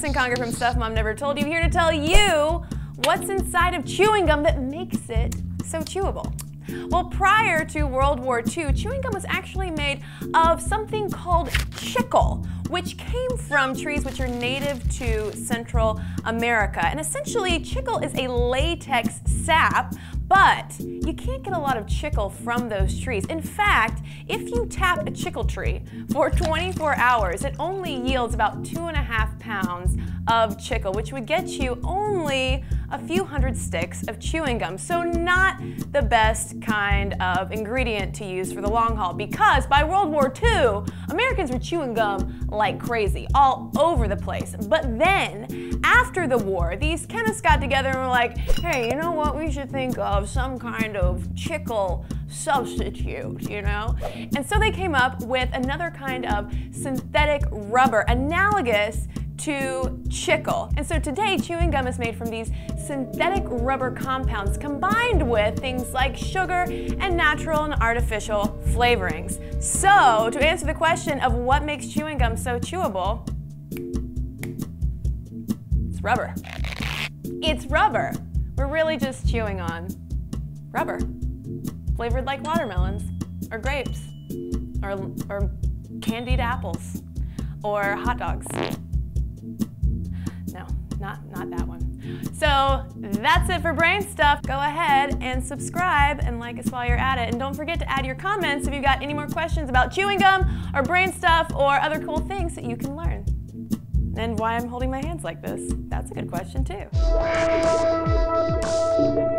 and Conger from Stuff Mom Never Told You, here to tell you what's inside of chewing gum that makes it so chewable. Well, prior to World War II, chewing gum was actually made of something called chicle, which came from trees which are native to Central America. And essentially, chicle is a latex sap, but you can't get a lot of chicle from those trees. In fact, if you tap a chicle tree for 24 hours, it only yields about 2.5 pounds of chicle, which would get you only a few hundred sticks of chewing gum. So not the best kind of ingredient to use for the long haul, because by World War II, Americans were chewing gum like crazy, all over the place. But then, after the war, these chemists got together and were like, hey, you know what, we should think of some kind of chicle substitute, you know? And so they came up with another kind of synthetic rubber, analogous to chicle. And so today, chewing gum is made from these synthetic rubber compounds combined with things like sugar and natural and artificial flavorings. So, to answer the question of what makes chewing gum so chewable, it's rubber. It's rubber. We're really just chewing on rubber, flavored like watermelons, or grapes, or candied apples, or hot dogs. No, not that one. So that's it for Brain Stuff. Go ahead and subscribe and like us while you're at it. And don't forget to add your comments if you've got any more questions about chewing gum or Brain Stuff or other cool things that you can learn. And why I'm holding my hands like this. That's a good question too.